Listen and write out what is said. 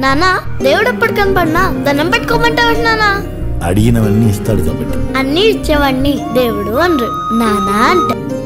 నానా దేవుడు ఎప్పుడు కనపడినా దండం పెట్టుకోమంటావు నానా? అడిగినవన్నీ ఇస్తాడు కాబట్టి. అన్ని ఇచ్చేవాడిని దేవుడు అనరు, నానా అంట.